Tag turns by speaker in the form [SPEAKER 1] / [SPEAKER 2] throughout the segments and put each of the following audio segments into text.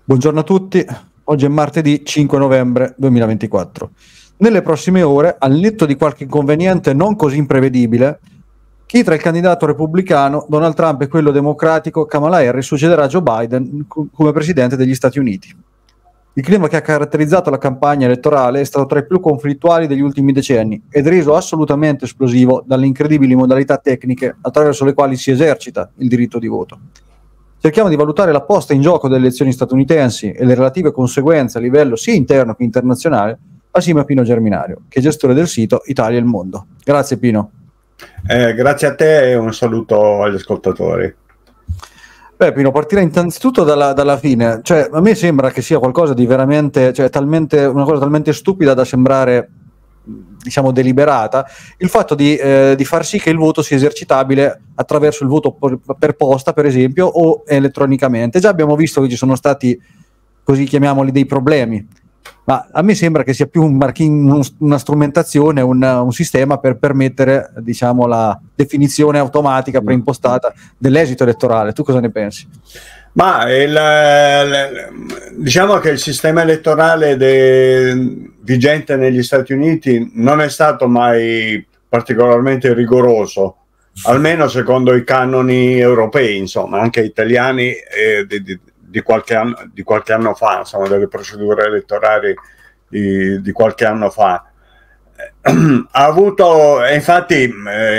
[SPEAKER 1] Buongiorno a tutti, oggi è martedì 5 novembre 2024. Nelle prossime ore, al netto di qualche inconveniente non così imprevedibile, chi tra il candidato repubblicano Donald Trump e quello democratico Kamala Harris succederà Joe Biden come presidente degli Stati Uniti. Il clima che ha caratterizzato la campagna elettorale è stato tra i più conflittuali degli ultimi decenni ed reso assolutamente esplosivo dalle incredibili modalità tecniche attraverso le quali si esercita il diritto di voto. Cerchiamo di valutare la posta in gioco delle elezioni statunitensi e le relative conseguenze a livello sia interno che internazionale assieme a Pino Germinario, che è gestore del sito Italia e il Mondo. Grazie Pino.
[SPEAKER 2] Grazie a te e un saluto agli ascoltatori.
[SPEAKER 1] Beh Pino, partirei innanzitutto dalla fine. Cioè, a me sembra che sia qualcosa di veramente, cioè una cosa talmente stupida da sembrare, diciamo, deliberata, il fatto di far sì che il voto sia esercitabile attraverso il voto per posta, per esempio, o elettronicamente. Già abbiamo visto che ci sono stati, così chiamiamoli, dei problemi, ma a me sembra che sia più una strumentazione, un sistema per permettere, diciamo, la definizione automatica preimpostata dell'esito elettorale. Tu cosa ne pensi?
[SPEAKER 2] Ma diciamo che il sistema elettorale vigente negli Stati Uniti non è stato mai particolarmente rigoroso, almeno secondo i canoni europei, insomma, anche italiani, di qualche anno fa, insomma, delle procedure elettorali di qualche anno fa. Ha avuto, infatti,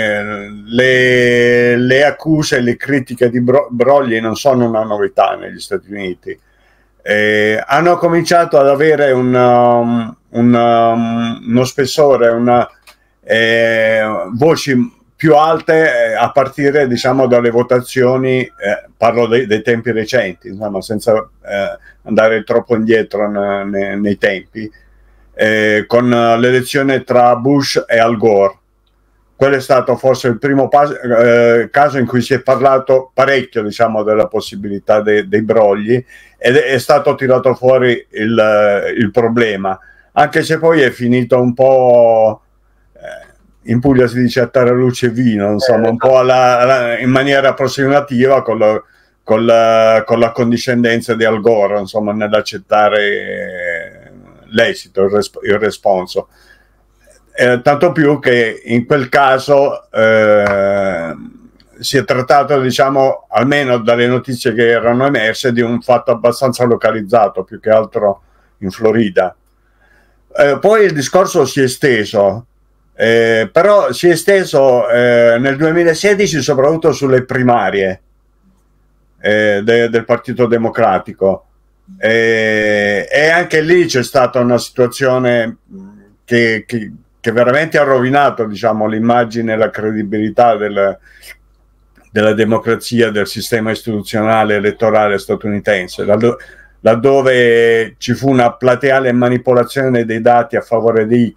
[SPEAKER 2] le accuse, le critiche di brogli non sono una novità negli Stati Uniti. Hanno cominciato ad avere uno spessore, voci più alte a partire, diciamo, dalle votazioni, parlo dei tempi recenti, insomma, senza andare troppo indietro nei tempi, con l'elezione tra Bush e Al Gore. Quello è stato forse il primo caso in cui si è parlato parecchio, diciamo, della possibilità dei brogli, ed è stato tirato fuori il problema, anche se poi è finito un po', in Puglia si dice a taralluce e vino, insomma, un po' in maniera approssimativa con la condiscendenza di Al Gore, insomma, nell'accettare l'esito, il responso. Tanto più che in quel caso si è trattato, diciamo, almeno dalle notizie che erano emerse, di un fatto abbastanza localizzato, più che altro in Florida. Poi il discorso si è esteso, però si è esteso nel 2016 soprattutto sulle primarie del Partito Democratico, e anche lì c'è stata una situazione che veramente ha rovinato, diciamo, l'immagine e la credibilità della democrazia, del sistema istituzionale elettorale statunitense, laddove ci fu una plateale manipolazione dei dati a favore di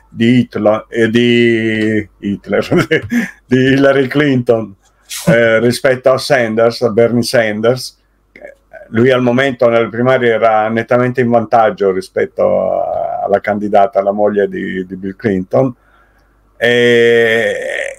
[SPEAKER 2] Hillary Clinton rispetto a Bernie Sanders. Lui al momento nelle primarie era nettamente in vantaggio rispetto alla candidata, alla moglie di Bill Clinton, e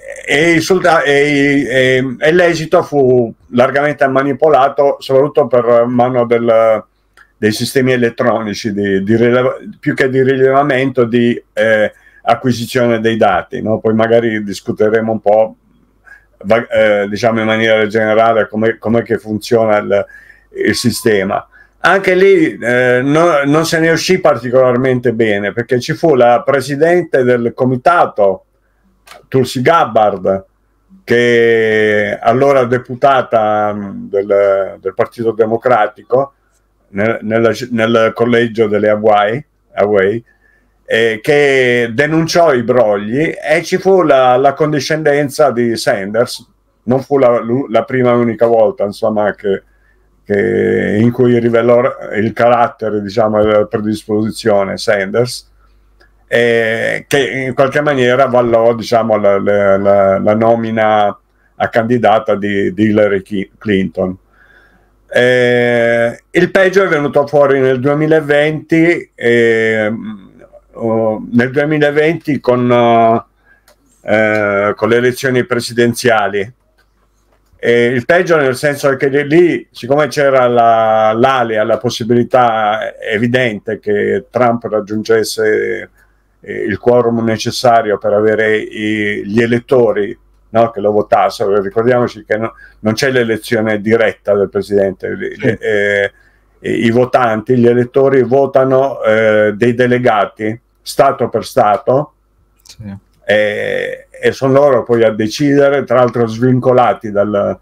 [SPEAKER 2] l'esito fu largamente manipolato, soprattutto per mano dei sistemi elettronici, più che di rilevamento, di acquisizione dei dati, no? Poi magari discuteremo un po', diciamo, in maniera generale come che funziona il sistema. Anche lì non se ne uscì particolarmente bene, perché ci fu la presidente del comitato, Tulsi Gabbard, che allora deputata del Partito Democratico nel collegio delle Hawaii, che denunciò i brogli, e ci fu la condiscendenza di Sanders. Non fu la prima e unica volta, insomma, in cui rivelò il carattere, diciamo, della predisposizione Sanders, che in qualche maniera avvallò, diciamo, la nomina a candidata di Hillary Clinton. Il peggio è venuto fuori nel 2020, con le elezioni presidenziali, il peggio nel senso che lì, siccome c'era l'alea, la possibilità evidente che Trump raggiungesse il quorum necessario per avere gli elettori, no, che lo votassero. Ricordiamoci che non c'è l'elezione diretta del presidente, sì. I votanti, gli elettori votano dei delegati stato per stato, sì. E sono loro poi a decidere, tra l'altro svincolati dal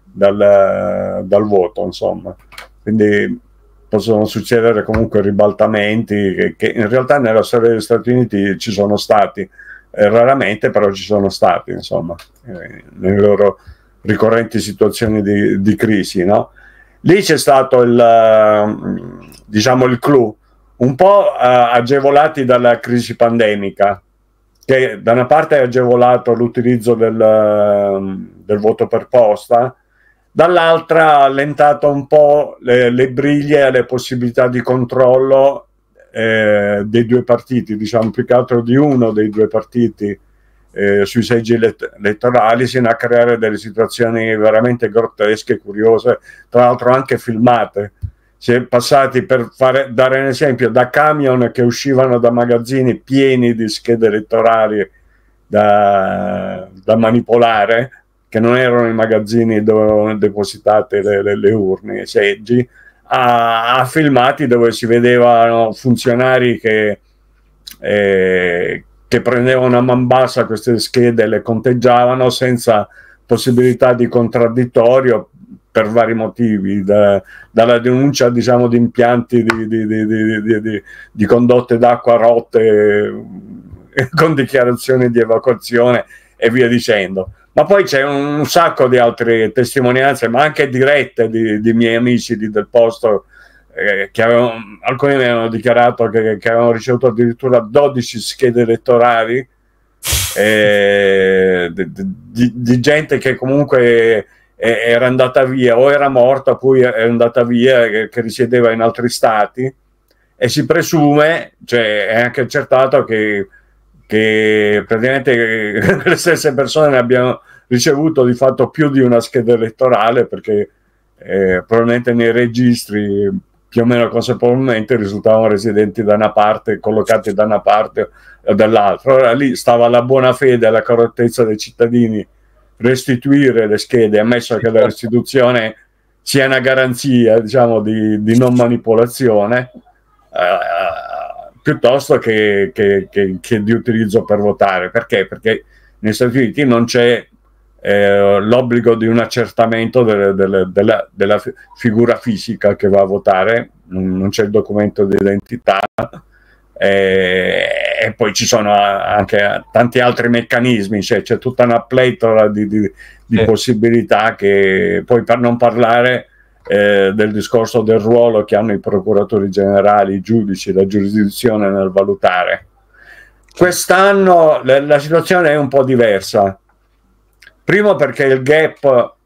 [SPEAKER 2] voto, insomma. Quindi possono succedere comunque ribaltamenti che in realtà nella storia degli Stati Uniti ci sono stati, raramente, però ci sono stati, insomma, nelle loro ricorrenti situazioni di crisi, no? Lì c'è stato diciamo il clou, un po' agevolati dalla crisi pandemica, che da una parte ha agevolato l'utilizzo del voto per posta, dall'altra ha allentato un po' le briglie e le possibilità di controllo dei due partiti, diciamo più che altro di uno dei due partiti sui seggi elettorali, sino a creare delle situazioni veramente grottesche, curiose, tra l'altro anche filmate. Si è passati, per dare un esempio, da camion che uscivano da magazzini pieni di schede elettorali da manipolare, che non erano i magazzini dove erano depositate le urne, i seggi, a filmati dove si vedevano funzionari che prendevano a man bassa queste schede e le conteggiavano senza possibilità di contraddittorio, per vari motivi, dalla denuncia, diciamo, di impianti di condotte d'acqua rotte con dichiarazioni di evacuazione e via dicendo. Ma poi c'è un sacco di altre testimonianze, ma anche dirette di miei amici del posto, che alcuni mi hanno dichiarato che avevano ricevuto addirittura 12 schede elettorali, di gente che comunque era andata via o era morta, poi è andata via, che risiedeva in altri stati, e si presume, cioè è anche accertato che praticamente le stesse persone ne abbiano ricevuto di fatto più di una scheda elettorale, perché probabilmente nei registri più o meno consapevolmente risultavano residenti da una parte, collocati da una parte o dall'altra. Ora lì stava la buona fede e la correttezza dei cittadini restituire le schede, ammesso che la restituzione sia una garanzia, diciamo, di non manipolazione, piuttosto che di utilizzo per votare. Perché? Perché negli Stati Uniti non c'è l'obbligo di un accertamento della figura fisica che va a votare, non c'è il documento di identità, e poi ci sono anche tanti altri meccanismi, c'è tutta una pletora di possibilità, che poi, per non parlare del discorso del ruolo che hanno i procuratori generali, i giudici, la giurisdizione nel valutare. Quest'anno la situazione è un po' diversa. Primo perché il gap,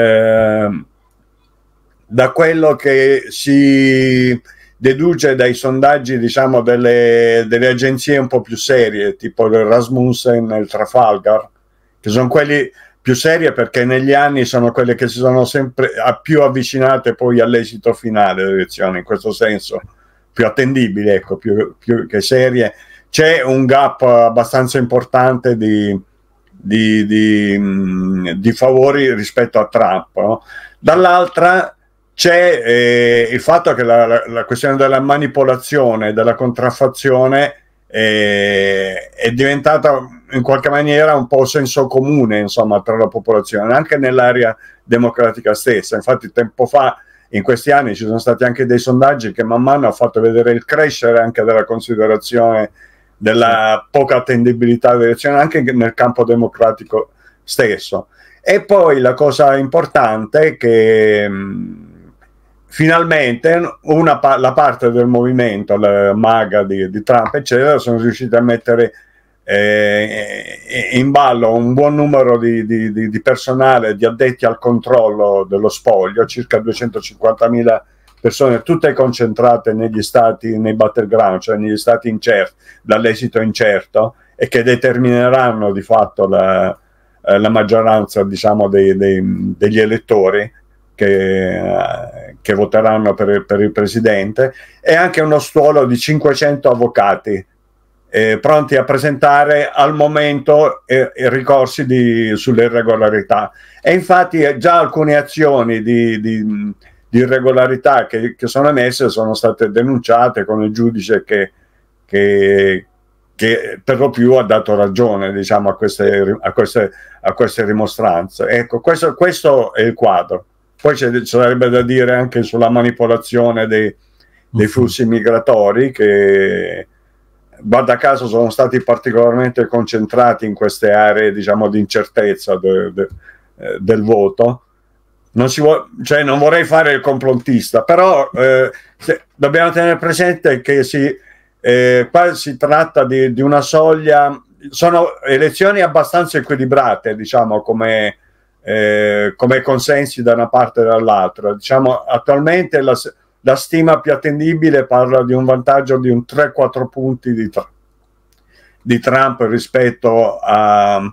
[SPEAKER 2] da quello che si deduce dai sondaggi, diciamo, delle agenzie un po' più serie, tipo il Rasmussen e il Trafalgar, che sono quelli più serie perché negli anni sono quelle che si sono sempre più avvicinate poi all'esito finale delle elezioni, in questo senso più attendibili, ecco, più che serie. C'è un gap abbastanza importante di favori rispetto a Trump, no? Dall'altra c'è il fatto che la questione della manipolazione, della contraffazione è diventata in qualche maniera un po' senso comune, insomma, tra la popolazione, anche nell'area democratica stessa. Infatti tempo fa, in questi anni, ci sono stati anche dei sondaggi che man mano hanno fatto vedere il crescere anche della considerazione della poca attendibilità delle elezioni anche nel campo democratico stesso. E poi la cosa importante è che finalmente la parte del movimento, la MAGA di Trump eccetera, sono riusciti a mettere in ballo un buon numero di personale, di addetti al controllo dello spoglio, circa 250.000 persone, tutte concentrate negli stati, nei battleground, cioè negli stati incerti, dall'esito incerto, e che determineranno di fatto la maggioranza, diciamo, degli elettori che voteranno per il presidente, e anche uno stuolo di 500 avvocati pronti a presentare al momento ricorsi sulle irregolarità. E infatti già alcune azioni di irregolarità che sono emesse sono state denunciate con il giudice che per lo più ha dato ragione, diciamo, a queste rimostranze. Ecco, questo è il quadro. Poi ci sarebbe da dire anche sulla manipolazione dei flussi migratori, che guarda caso sono stati particolarmente concentrati in queste aree, diciamo, di incertezza del voto. Non vorrei fare il complottista, però dobbiamo tenere presente che qua si tratta di una soglia, sono elezioni abbastanza equilibrate, diciamo, come consensi da una parte e dall'altra. Diciamo, attualmente la stima più attendibile parla di un vantaggio di un 3-4 punti di Trump rispetto a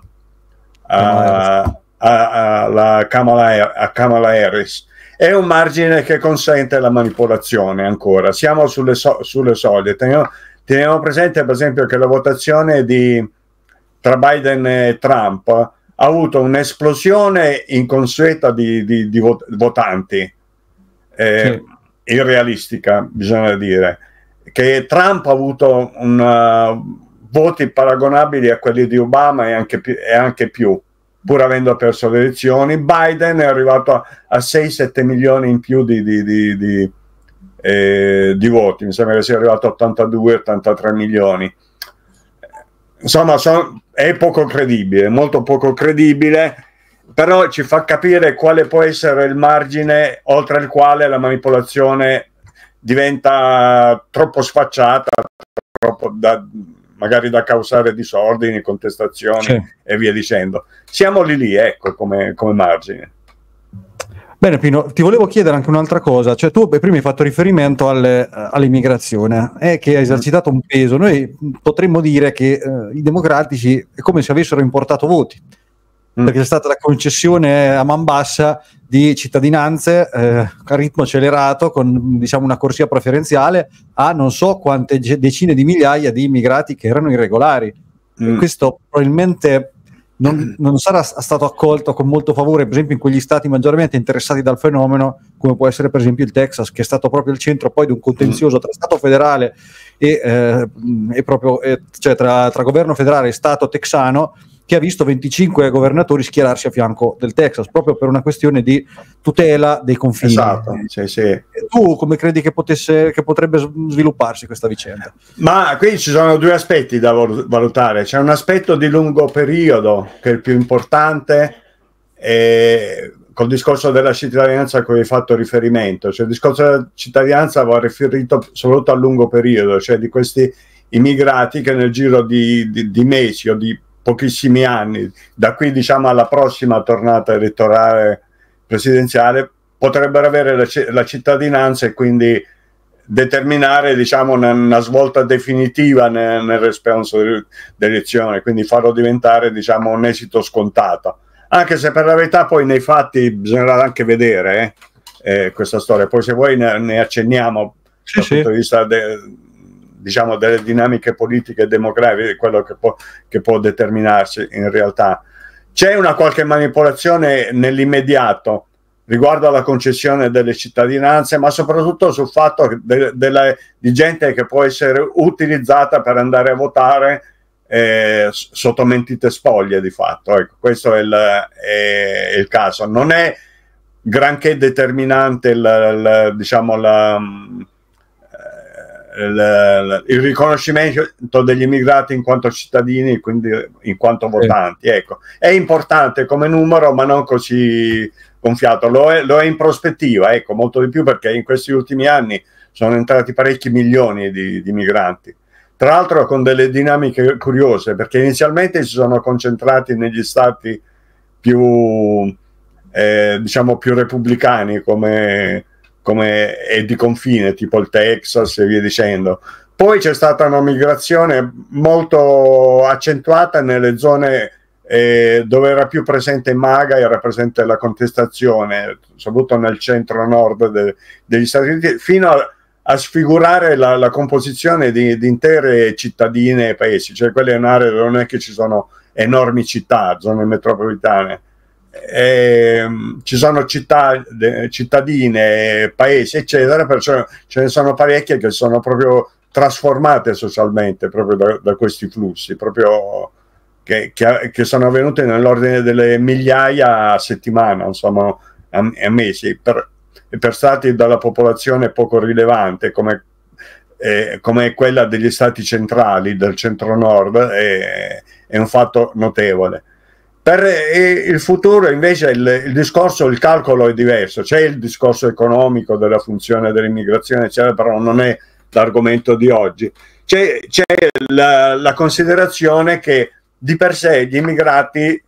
[SPEAKER 2] Kamala Harris. È un margine che consente la manipolazione ancora. Siamo sulle soglie. Teniamo presente, per esempio, che la votazione tra Biden e Trump ha avuto un'esplosione inconsueta di votanti, irrealistica, bisogna dire, che Trump ha avuto voti paragonabili a quelli di Obama e anche più, pur avendo perso le elezioni. Biden è arrivato a 6-7 milioni in più di voti, mi sembra che sia arrivato a 82-83 milioni. Insomma, è poco credibile, molto poco credibile, però ci fa capire quale può essere il margine oltre il quale la manipolazione diventa troppo sfacciata, magari da causare disordini, contestazioni e via dicendo. Siamo lì, ecco, come margine.
[SPEAKER 1] Bene, Pino, ti volevo chiedere anche un'altra cosa. Cioè, tu prima hai fatto riferimento all'immigrazione, che ha esercitato un peso. Noi potremmo dire che i democratici è come se avessero importato voti, perché c'è stata la concessione a man bassa di cittadinanze a ritmo accelerato, con, diciamo, una corsia preferenziale a non so quante decine di migliaia di immigrati che erano irregolari. E questo probabilmente non sarà stato accolto con molto favore, per esempio, in quegli stati maggiormente interessati dal fenomeno, come può essere per esempio il Texas, che è stato proprio il centro poi di un contenzioso tra Stato federale cioè tra governo federale e Stato texano, che ha visto 25 governatori schierarsi a fianco del Texas, proprio per una questione di tutela dei confini.
[SPEAKER 2] Esatto, sì.
[SPEAKER 1] Tu come credi che potrebbe svilupparsi questa vicenda?
[SPEAKER 2] Ma qui ci sono due aspetti da valutare. C'è un aspetto di lungo periodo, che è il più importante, col discorso della cittadinanza a cui hai fatto riferimento. Cioè, il discorso della cittadinanza va riferito soprattutto a lungo periodo, cioè di questi immigrati che nel giro di mesi o di pochissimi anni, da qui, diciamo, alla prossima tornata elettorale presidenziale, potrebbero avere la cittadinanza e quindi determinare, diciamo, una svolta definitiva nel responso delle elezioni, quindi farlo diventare, diciamo, un esito scontato. Anche se per la verità poi nei fatti bisognerà anche vedere questa storia. Poi se vuoi ne accenniamo dal punto di vista diciamo, delle dinamiche politiche e demografiche, quello che può determinarsi in realtà. C'è una qualche manipolazione nell'immediato riguardo alla concessione delle cittadinanze, ma soprattutto sul fatto di gente che può essere utilizzata per andare a votare sotto mentite spoglie, di fatto. Ecco, questo è il caso. Non è granché determinante il riconoscimento degli immigrati in quanto cittadini, quindi in quanto votanti. Ecco, è importante come numero, ma non così gonfiato. Lo è in prospettiva, ecco, molto di più, perché in questi ultimi anni sono entrati parecchi milioni di migranti, tra l'altro con delle dinamiche curiose, perché inizialmente si sono concentrati negli stati più diciamo più repubblicani, come è di confine, tipo il Texas e via dicendo. Poi c'è stata una migrazione molto accentuata nelle zone dove era più presente MAGA, era presente la contestazione, soprattutto nel centro-nord degli Stati Uniti, fino a sfigurare la composizione di intere cittadine e paesi, cioè quelle in aree dove non è che ci sono enormi città, zone metropolitane, ci sono città, cittadine, paesi, eccetera, perciò ce ne sono parecchie che sono proprio trasformate socialmente proprio da questi flussi, proprio che sono avvenute nell'ordine delle migliaia a settimana, insomma, a mesi, per stati dalla popolazione poco rilevante come quella degli stati centrali, del centro-nord, è un fatto notevole. Per il futuro invece il discorso, il calcolo è diverso, c'è il discorso economico della funzione dell'immigrazione, eccetera, però non è l'argomento di oggi. C'è la considerazione che di per sé gli immigrati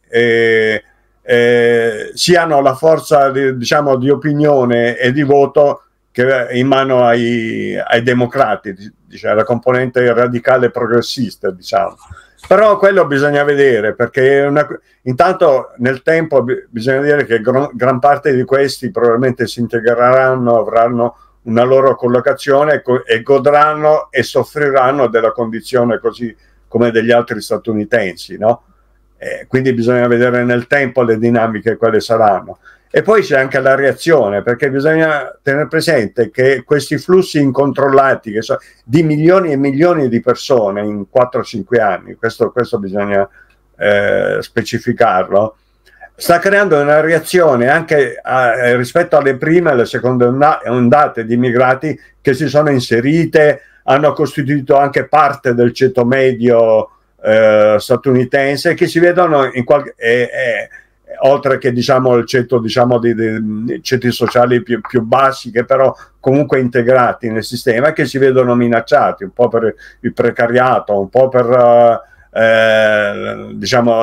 [SPEAKER 2] siano la forza diciamo di opinione e di voto che è in mano ai democrati, diciamo, la componente radicale progressista, diciamo. Però quello bisogna vedere, perché intanto nel tempo bisogna dire che gran parte di questi probabilmente si integreranno, avranno una loro collocazione e godranno e soffriranno della condizione così come degli altri statunitensi, no? Quindi bisogna vedere nel tempo le dinamiche quali saranno. E poi c'è anche la reazione, perché bisogna tenere presente che questi flussi incontrollati che sono di milioni e milioni di persone in 4-5 anni, questo bisogna specificarlo, sta creando una reazione anche rispetto alle prime e alle seconde ondate di immigrati che si sono inserite, hanno costituito anche parte del ceto medio statunitense, che si vedono in qualche oltre che diciamo il ceto di ceti sociali più bassi, che però comunque integrati nel sistema, che si vedono minacciati un po' per il precariato, un po' per diciamo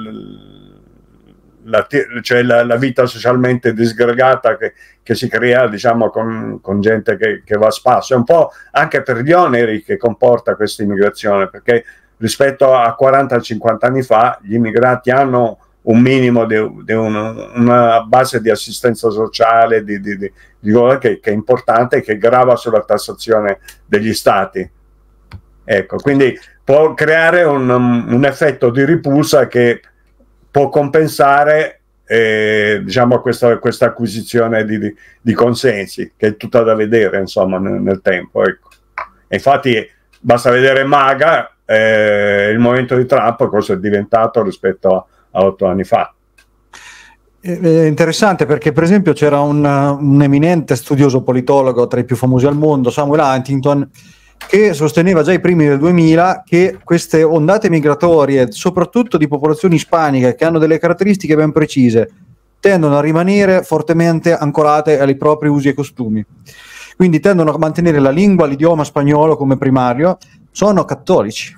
[SPEAKER 2] cioè la vita socialmente disgregata che si crea, diciamo, con gente che va a spasso, e un po' anche per gli oneri che comporta questa immigrazione, perché rispetto a 40-50 anni fa gli immigrati hanno un minimo di una base di assistenza sociale che è importante e che grava sulla tassazione degli stati. Ecco, quindi può creare un effetto di ripulsa che può compensare diciamo questa acquisizione di consensi, che è tutta da vedere, insomma, nel tempo. Ecco. E infatti basta vedere MAGA, il movimento di Trump, cosa è diventato rispetto a 8 anni fa.
[SPEAKER 1] È interessante perché per esempio c'era un eminente studioso politologo tra i più famosi al mondo, Samuel Huntington, che sosteneva già ai primi del 2000 che queste ondate migratorie, soprattutto di popolazioni ispaniche che hanno delle caratteristiche ben precise, tendono a rimanere fortemente ancorate ai propri usi e costumi, quindi tendono a mantenere la lingua, l'idioma spagnolo come primario, sono cattolici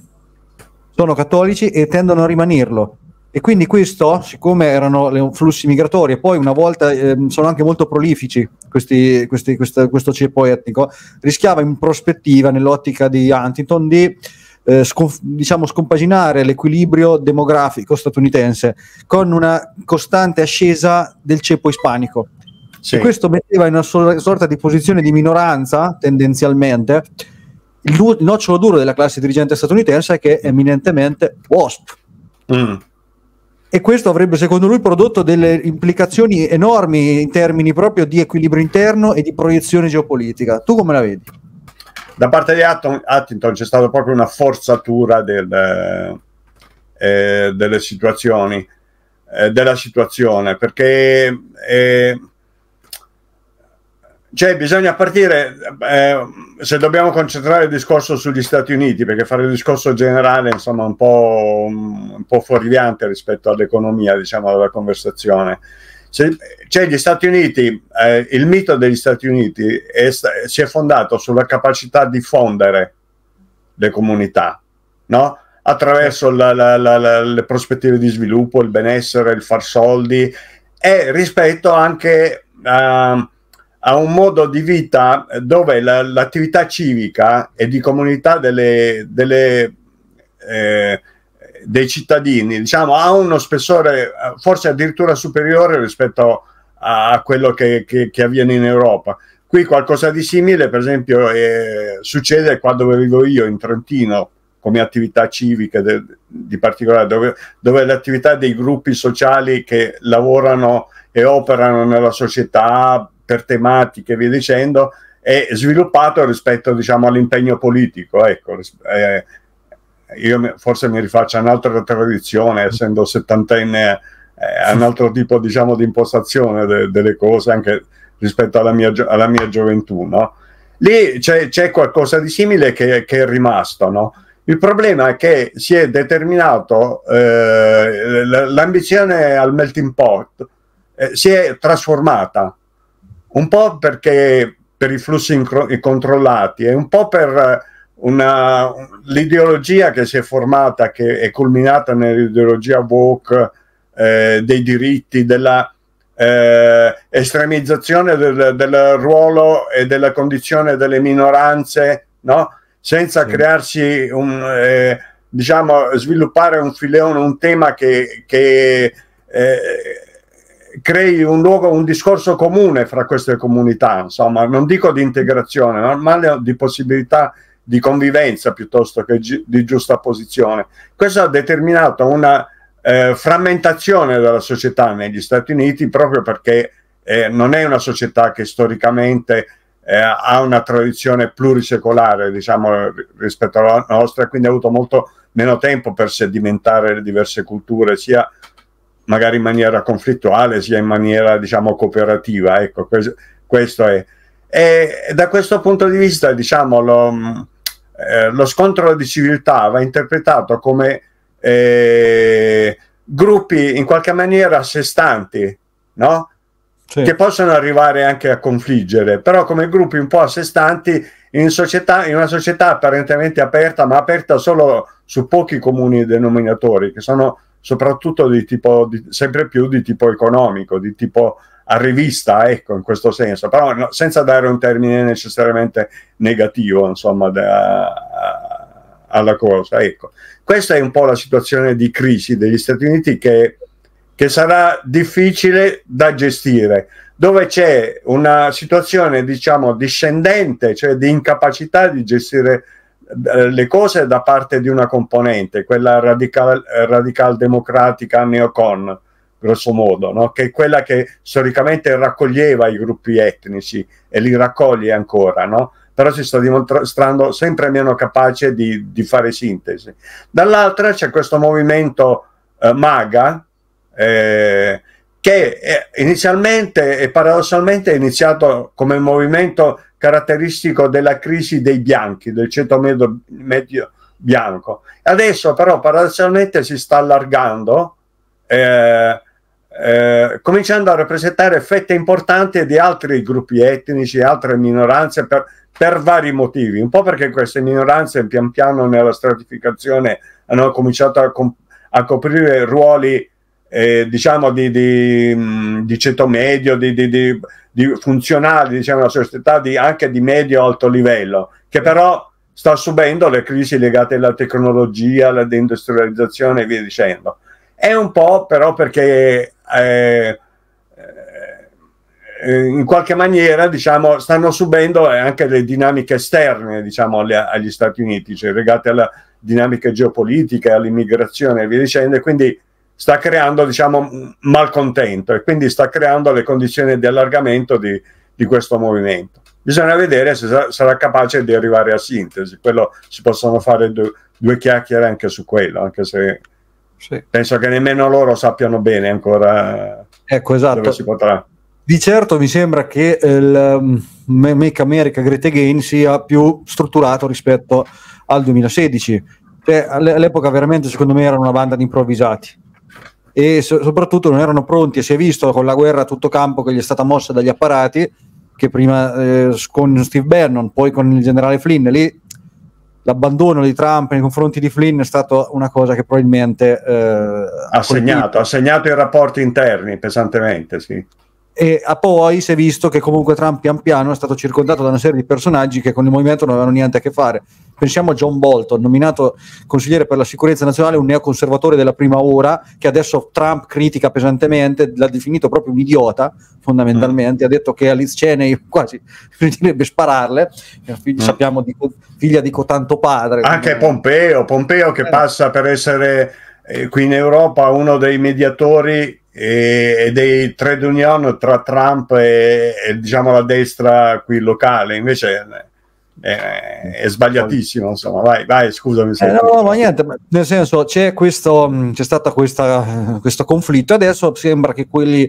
[SPEAKER 1] e tendono a rimanerlo. E quindi questo, siccome erano flussi migratori e poi una volta sono anche molto prolifici questo ceppo etnico, rischiava in prospettiva, nell'ottica di Huntington, di diciamo scompaginare l'equilibrio demografico statunitense con una costante ascesa del ceppo ispanico. Sì. E questo metteva in una sorta di posizione di minoranza, tendenzialmente, il nocciolo duro della classe dirigente statunitense, che è eminentemente WASP. E questo avrebbe, secondo lui, prodotto delle implicazioni enormi in termini proprio di equilibrio interno e di proiezione geopolitica. Tu come la vedi?
[SPEAKER 2] Da parte di Huntington c'è stata proprio una forzatura delle situazioni, della situazione, perché cioè bisogna partire, se dobbiamo concentrare il discorso sugli Stati Uniti, perché fare il discorso generale insomma un po' fuorviante rispetto all'economia, diciamo, della conversazione. Cioè gli Stati Uniti, il mito degli Stati Uniti si è fondato sulla capacità di fondere le comunità, no? Attraverso le prospettive di sviluppo, il benessere, il far soldi, e rispetto anche a un modo di vita dove dei cittadini, diciamo, ha uno spessore forse addirittura superiore rispetto a quello che avviene in Europa. Qui qualcosa di simile, per esempio, succede qua dove vivo io, in Trentino, come attività civiche di particolare, dove le attività dei gruppi sociali che lavorano e operano nella società per tematiche e via dicendo, è sviluppato rispetto, diciamo, all'impegno politico. Ecco, io forse mi rifaccio a un'altra tradizione, essendo settantenne, a un altro tipo, diciamo, di impostazione delle cose, anche rispetto alla mia gioventù, no? Lì c'è qualcosa di simile che è rimasto, no? Il problema è che si è determinato l'ambizione al melting pot, si è trasformata un po' perché per i flussi controllati e un po' per l'ideologia che si è formata, che è culminata nell'ideologia woke, dei diritti, della estremizzazione del ruolo e della condizione delle minoranze, no? Senza crearsi diciamo, sviluppare un filone, un tema che crei un discorso comune fra queste comunità, insomma, non dico di integrazione, ma di possibilità di convivenza piuttosto che di giustaposizione. Questo ha determinato una frammentazione della società negli Stati Uniti, proprio perché non è una società che storicamente ha una tradizione plurisecolare, diciamo, rispetto alla nostra, quindi ha avuto molto meno tempo per sedimentare le diverse culture, sia magari in maniera conflittuale, sia in maniera, diciamo, cooperativa. Ecco, questo è. E da questo punto di vista, diciamo, lo scontro di civiltà va interpretato come gruppi in qualche maniera a sé stanti, no? Sì. Che possono arrivare anche a confliggere, però come gruppi un po' a sé stanti in una società apparentemente aperta, ma aperta solo su pochi comuni denominatori, che sono soprattutto di tipo sempre più di tipo economico, di tipo arrivista, ecco, in questo senso, però no, senza dare un termine necessariamente negativo, insomma, alla cosa. Ecco, questa è un po' la situazione di crisi degli Stati Uniti che sarà difficile da gestire, dove c'è una situazione, diciamo, discendente, cioè di incapacità di gestire le cose da parte di una componente, quella radical democratica neocon, grosso modo, no? Che è quella che storicamente raccoglieva i gruppi etnici e li raccoglie ancora, no? Però si sta dimostrando sempre meno capace di fare sintesi. Dall'altra c'è questo movimento MAGA, che inizialmente e paradossalmente è iniziato come movimento caratteristico della crisi dei bianchi, del ceto medio bianco. Adesso però paradossalmente si sta allargando, cominciando a rappresentare fette importanti di altri gruppi etnici, altre minoranze, per vari motivi, un po' perché queste minoranze pian piano nella stratificazione hanno cominciato a coprire ruoli diciamo di ceto medio, di funzionali, diciamo, una società anche di medio-alto livello, che però sta subendo le crisi legate alla tecnologia, alla deindustrializzazione e via dicendo. È un po' però perché in qualche maniera, diciamo, stanno subendo anche le dinamiche esterne, diciamo, agli Stati Uniti, cioè legate alla dinamiche geopolitiche, all'immigrazione e via dicendo, e quindi sta creando, diciamo, malcontento, e quindi sta creando le condizioni di allargamento di questo movimento. Bisogna vedere se sarà capace di arrivare a sintesi. Quello, si possono fare due chiacchiere anche su quello, anche se sì, penso che nemmeno loro sappiano bene ancora, ecco, esatto, dove si potrà.
[SPEAKER 1] Di certo mi sembra che il Make America Great Again sia più strutturato rispetto al 2016. All'epoca veramente, secondo me, erano una banda di improvvisati e soprattutto non erano pronti, e si è visto con la guerra a tutto campo che gli è stata mossa dagli apparati, che prima con Steve Bannon, poi con il generale Flynn. Lì l'abbandono di Trump nei confronti di Flynn è stata una cosa che probabilmente
[SPEAKER 2] ha segnato i rapporti interni pesantemente, sì.
[SPEAKER 1] E poi si è visto che comunque Trump pian piano è stato circondato da una serie di personaggi che con il movimento non avevano niente a che fare. Pensiamo a John Bolton, nominato consigliere per la sicurezza nazionale, un neoconservatore della prima ora, che adesso Trump critica pesantemente, l'ha definito proprio un idiota, fondamentalmente, ha detto che Alice Cheney quasi bisognerebbe spararle, sappiamo figlia di cotanto padre.
[SPEAKER 2] Anche Pompeo che passa per essere qui in Europa uno dei mediatori e dei trade union tra Trump e diciamo la destra qui locale, invece è sbagliatissimo, insomma. Vai, scusami.
[SPEAKER 1] No, ma niente, nel senso c'è stato questo conflitto, adesso sembra che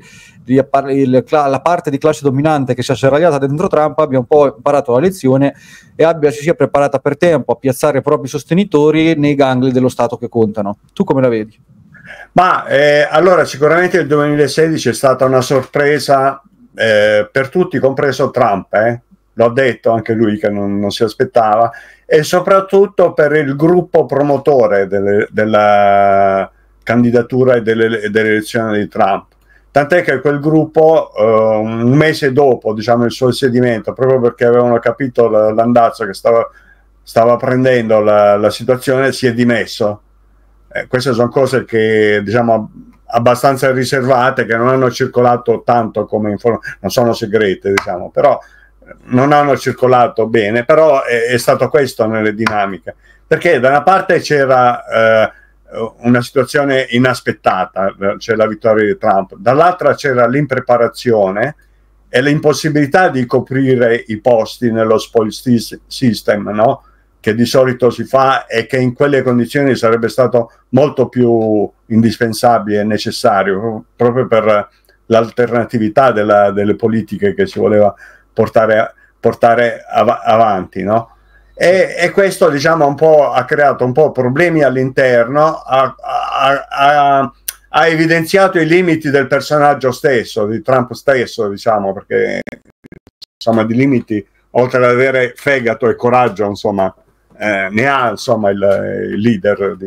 [SPEAKER 1] la parte di classe dominante che si è asserragliata dentro Trump abbia un po' imparato la lezione e si sia preparata per tempo a piazzare i propri sostenitori nei gangli dello Stato che contano. Tu come la vedi?
[SPEAKER 2] Ma allora sicuramente il 2016 è stata una sorpresa per tutti, compreso Trump, l'ha detto anche lui che non si aspettava, e soprattutto per il gruppo promotore della candidatura e dell'elezione di Trump. Tant'è che quel gruppo, un mese dopo, diciamo, il suo insediamento, proprio perché avevano capito l'andazzo che stava prendendo la situazione, si è dimesso. Queste sono cose che, diciamo, abbastanza riservate, che non hanno circolato tanto come informazioni, non sono segrete, diciamo, però non hanno circolato bene, però è stato questo nelle dinamiche, perché da una parte c'era una situazione inaspettata, c'è la vittoria di Trump, dall'altra c'era l'impreparazione e l'impossibilità di coprire i posti nello spoil system, no? Che di solito si fa e che in quelle condizioni sarebbe stato molto più indispensabile e necessario, proprio per l'alternatività delle politiche che si voleva portare avanti, no? E questo, diciamo, ha creato un po' problemi all'interno, ha evidenziato i limiti del personaggio stesso, di Trump stesso, diciamo, perché insomma di limiti, oltre ad avere fegato e coraggio, insomma, ne ha, insomma, il leader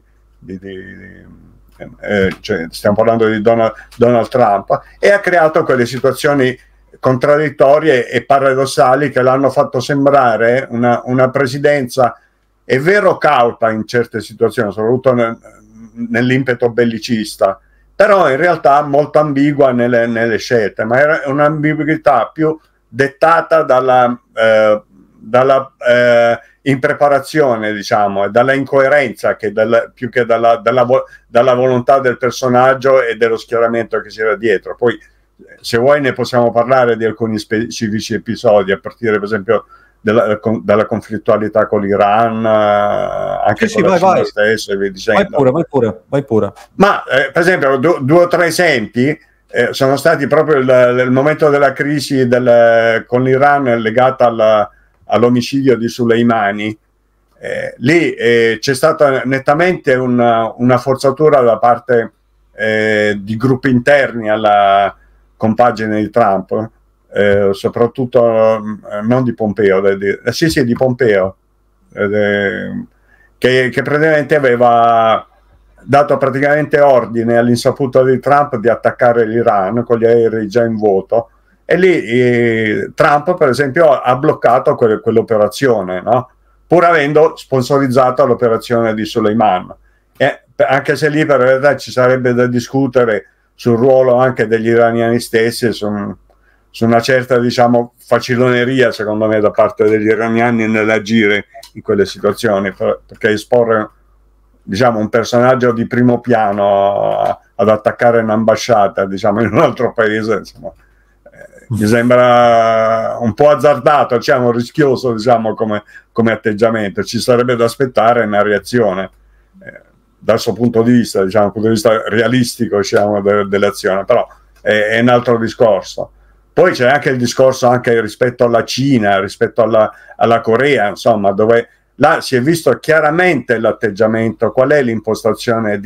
[SPEAKER 2] cioè, stiamo parlando di Donald Trump, e ha creato quelle situazioni contraddittorie e paradossali che l'hanno fatto sembrare una presidenza, è vero, cauta in certe situazioni, soprattutto nell'impeto bellicista, però in realtà molto ambigua nelle scelte, ma era un'ambiguità più dettata dalla impreparazione, diciamo, e dalla incoerenza, più che dalla volontà del personaggio e dello schieramento che c'era dietro. Poi, se vuoi, ne possiamo parlare di alcuni specifici episodi, a partire per esempio dalla conflittualità con l'Iran, anche con la Cina stessa, e via dicendo.
[SPEAKER 1] Vai pure.
[SPEAKER 2] Ma per esempio due o tre esempi sono stati proprio il momento della crisi con l'Iran legata all'omicidio di Soleimani. Lì c'è stata nettamente una forzatura da parte di gruppi interni alla compagine di Trump, soprattutto non di Pompeo, sì, di Pompeo, che praticamente aveva dato praticamente ordine all'insaputa di Trump di attaccare l'Iran con gli aerei già in vuoto, e lì Trump per esempio ha bloccato quell'operazione, no? Pur avendo sponsorizzato l'operazione di Soleiman, anche se lì per la verità ci sarebbe da discutere sul ruolo anche degli iraniani stessi, su una certa, diciamo, faciloneria, secondo me, da parte degli iraniani nell'agire in quelle situazioni, perché esporre, diciamo, un personaggio di primo piano ad attaccare un'ambasciata, diciamo, in un altro paese, insomma, mi sembra un po' azzardato, diciamo, rischioso, diciamo, come atteggiamento. Ci sarebbe da aspettare una reazione dal suo punto di vista, diciamo, dal punto di vista realistico, diciamo, dell'azione, però è un altro discorso. Poi c'è anche il discorso anche rispetto alla Cina, rispetto alla Corea, insomma, dove là si è visto chiaramente l'atteggiamento, qual è l'impostazione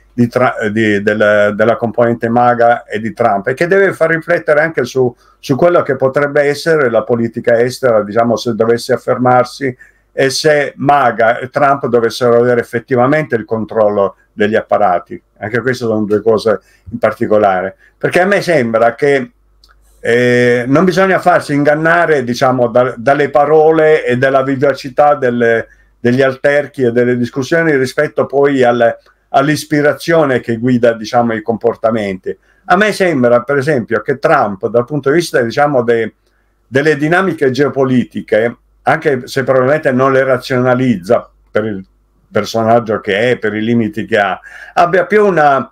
[SPEAKER 2] della componente MAGA e di Trump, e che deve far riflettere anche su quello che potrebbe essere la politica estera, diciamo, se dovesse affermarsi, e se MAGA e Trump dovessero avere effettivamente il controllo degli apparati. Anche queste sono due cose in particolare, perché a me sembra che non bisogna farsi ingannare, diciamo, dalle parole e dalla vivacità degli alterchi e delle discussioni rispetto poi all'ispirazione che guida, diciamo, i comportamenti. A me sembra, per esempio, che Trump, dal punto di vista, diciamo, delle dinamiche geopolitiche, anche se probabilmente non le razionalizza per il personaggio che è, per i limiti che ha, abbia più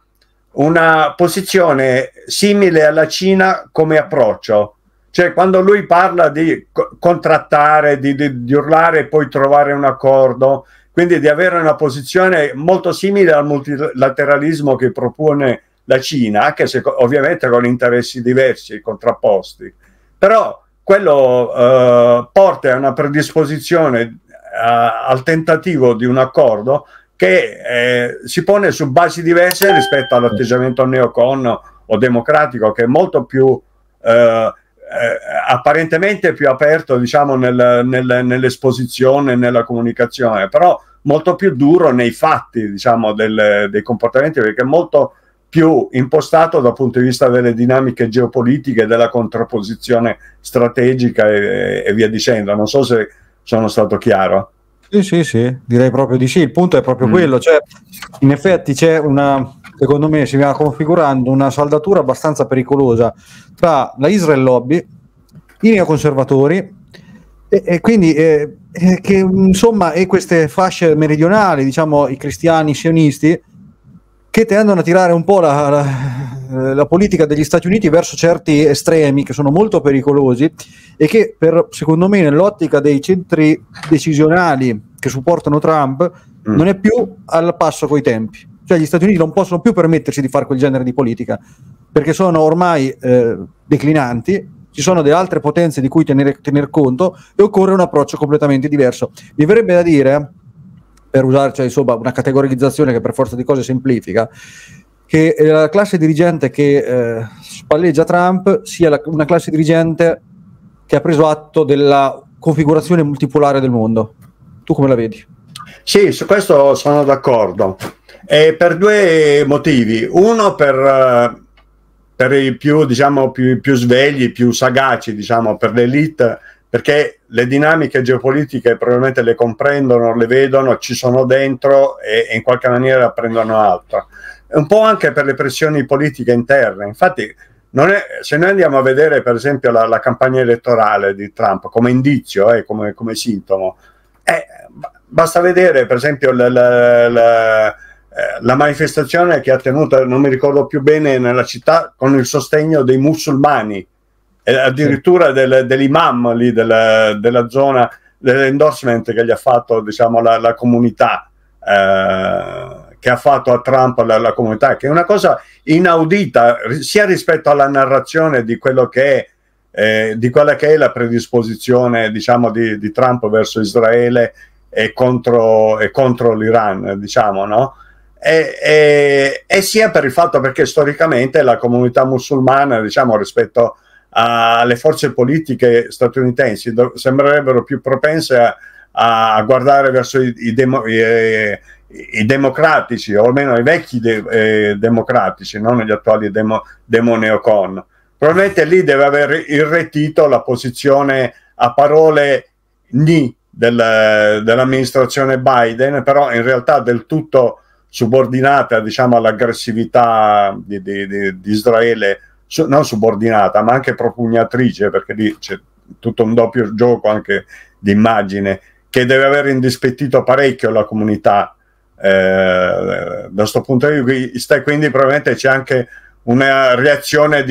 [SPEAKER 2] una posizione simile alla Cina come approccio. Cioè, quando lui parla di contrattare, di urlare e poi trovare un accordo, quindi di avere una posizione molto simile al multilateralismo che propone la Cina, anche se ovviamente con interessi diversi, contrapposti. Però quello porta a una predisposizione al tentativo di un accordo che si pone su basi diverse rispetto all'atteggiamento neocon o democratico, che è molto più apparentemente più aperto, diciamo, nell'esposizione, nella comunicazione, però molto più duro nei fatti, diciamo, dei comportamenti, perché è molto più impostato dal punto di vista delle dinamiche geopolitiche, della contrapposizione strategica e via dicendo. Non so se sono stato chiaro.
[SPEAKER 1] Sì, direi proprio di sì. Il punto è proprio quello, cioè, in effetti c'è secondo me si va configurando una saldatura abbastanza pericolosa tra la Israel Lobby, i neoconservatori e quindi che insomma, e queste fasce meridionali, diciamo i cristiani sionisti, che tendono a tirare un po' la politica degli Stati Uniti verso certi estremi che sono molto pericolosi e che, secondo me, nell'ottica dei centri decisionali che supportano Trump, non è più al passo coi tempi. Cioè gli Stati Uniti non possono più permettersi di fare quel genere di politica, perché sono ormai declinanti, ci sono delle altre potenze di cui tener conto e occorre un approccio completamente diverso. Mi verrebbe da dire, per usare, cioè, insomma, una categorizzazione che per forza di cose semplifica, che la classe dirigente che spalleggia Trump sia una classe dirigente che ha preso atto della configurazione multipolare del mondo. Tu come la vedi?
[SPEAKER 2] Sì, su questo sono d'accordo. Per due motivi. Uno per i più, diciamo, più svegli, più sagaci, diciamo, per l'elite, perché le dinamiche geopolitiche probabilmente le comprendono, le vedono, ci sono dentro e in qualche maniera prendono altro. Un po' anche per le pressioni politiche interne. Infatti, se noi andiamo a vedere, per esempio, la campagna elettorale di Trump come indizio, come sintomo, basta vedere, per esempio, la manifestazione che ha tenuto, non mi ricordo più bene, nella città con il sostegno dei musulmani, addirittura dell'imam lì della zona, dell'endorsement che gli ha fatto, diciamo, la comunità, che ha fatto a Trump la comunità, che è una cosa inaudita sia rispetto alla narrazione di quello che è, di quella che è la predisposizione, diciamo, di Trump verso Israele e contro l'Iran, diciamo, no? E sia per il fatto perché storicamente la comunità musulmana, diciamo, rispetto alle forze politiche statunitensi sembrerebbero più propense a guardare verso i democratici, o almeno i vecchi democratici, non gli attuali neocon. Probabilmente lì deve aver irretito la posizione a parole dell'amministrazione Biden, però in realtà del tutto subordinata, diciamo, all'aggressività di Israele, non subordinata ma anche propugnatrice, perché lì c'è tutto un doppio gioco anche di immagine che deve aver indispettito parecchio la comunità da questo punto di vista, quindi probabilmente c'è anche una reazione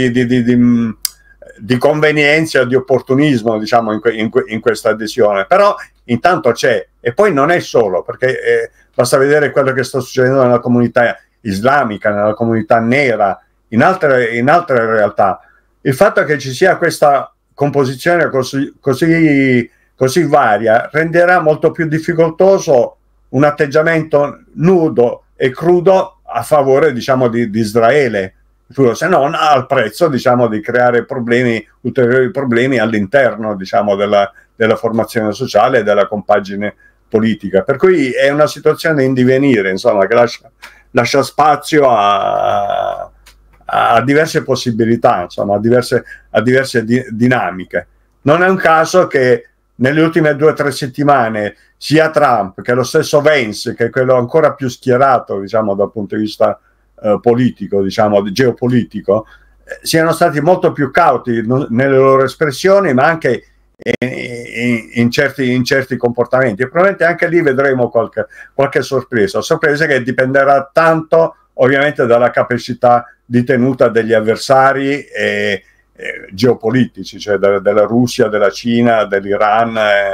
[SPEAKER 2] di convenienza, di opportunismo, diciamo, in questa adesione. Però intanto c'è, e poi non è solo, perché basta vedere quello che sta succedendo nella comunità islamica, nella comunità nera, in altre realtà. Il fatto che ci sia questa composizione così varia renderà molto più difficoltoso un atteggiamento nudo e crudo a favore, diciamo, di Israele, se non al prezzo, diciamo, di creare ulteriori problemi all'interno, diciamo, della formazione sociale e della compagine politica. Per cui è una situazione in divenire, insomma, che lascia spazio a diverse possibilità, insomma, a diverse dinamiche. Non è un caso che nelle ultime 2 o 3 settimane sia Trump che lo stesso Vance, che è quello ancora più schierato, diciamo, dal punto di vista politico, diciamo, geopolitico, siano stati molto più cauti nelle loro espressioni, ma anche in certi comportamenti. E probabilmente anche lì vedremo qualche sorpresa che dipenderà tanto ovviamente dalla capacità di tenuta degli avversari geopolitici, cioè della Russia, della Cina, dell'Iran,